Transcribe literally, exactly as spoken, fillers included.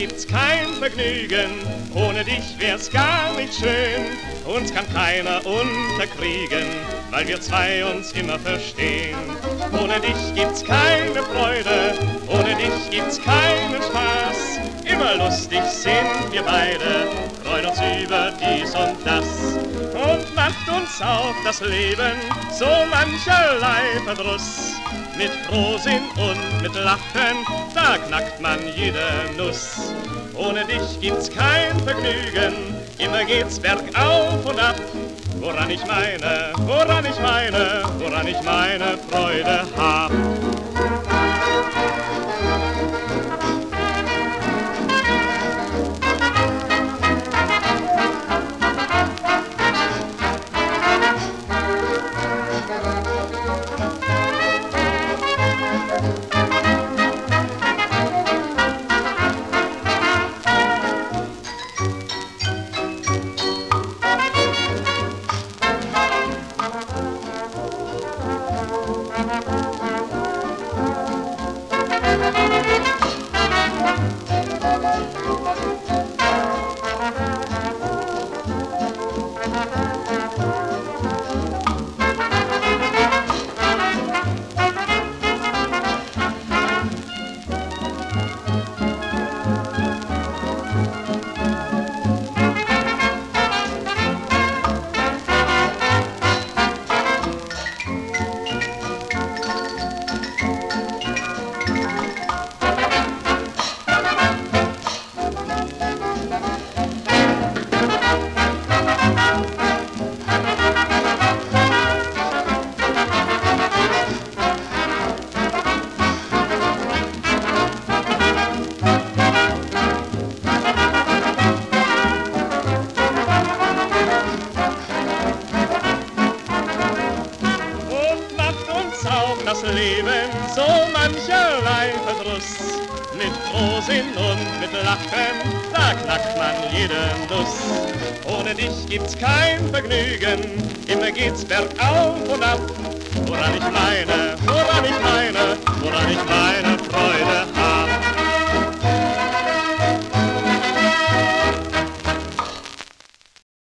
gibt's kein Vergnügen, ohne dich wär's gar nicht schön. Uns kann keiner unterkriegen, weil wir zwei uns immer verstehen. Ohne dich gibt's keine Freude, ohne dich gibt's keinen Spaß. Immer lustig sind wir beide, freuen uns über dies und das. Und macht uns auch das Leben so mancherlei Verdruss. Mit Frohsinn und mit Lachen, da knackt man jede Nuss. Ohne dich gibt's kein Vergnügen, immer geht's bergauf und ab. Woran ich meine, woran ich meine, woran ich meine Freude hab. Das Leben so mancherlei Verdruss. Mit Frohsinn und mit Lachen, da knackt man jede Nuss. Ohne dich gibt's kein Vergnügen, immer geht's bergauf und ab. Woran ich meine, woran ich meine, woran ich meine Freude